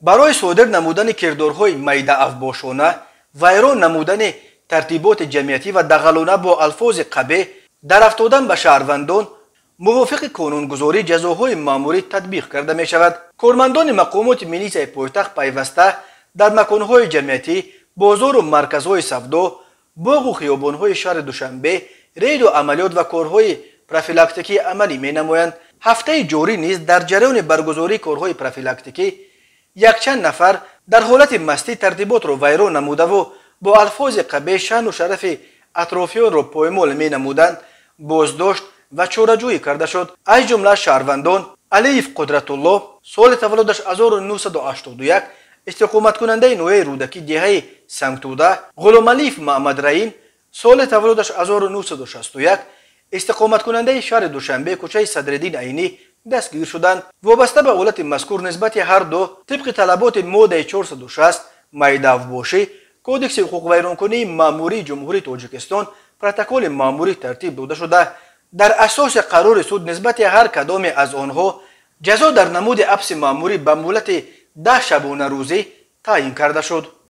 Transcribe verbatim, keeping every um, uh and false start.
برای صادر نمودن کردارهای میده افباشانه، ویران نمودن ترتیبات جمعیتی و دغلانه با الفاظ قبیح در افتادن به شهروندان موافق قانونگذاری جزاهای مأموری تطبیق کرده می شود. کارمندان مقامات ملی پایتخت پیوسته در مکانهای جمعیتی، بازار و مرکزهای سودا، باغ و خیابانهای شهر دوشنبه رید و عملیات و کارهای پروفیلاکتیکی عملی می نمایند. هفته جاری نیز در جریان برگزاری کارهای پروفیلاکتیکی یک چند نفر در حالت مستی ترتیبات را ویران نموده و با الفاظ قبیح شأن و شرف اطرافیان را پایمال می نمودند بازداشت و چاره‌جویی کرده شد. از جمله شهروندان علیف قدرت الله سال تولدش هزار و نهصد و هشتاد و یک، استقامت کننده نوع رودکی دهه سنگتوده، غلام علیف محمد رحیم سال تولدش هزار و نهصد و شصت و یک، استقامت کننده شهر دوشنبه کوچه صدرالدین عینی دستگیر شدند. وابسته به حالت مذکور نسبت هر دو طبق طلبات ماده چهارصد و شصت میده افباشی کودکس حقوق ویرانکنی مأموری جمهوری تاجیکستان پروتکل مأموری ترتیب داده شده. در اساس قرار سود نسبت هر کدام از آنها جزا در نمود حبس مأموری به مهلت ده شبانه روزی تعیین کرده شد.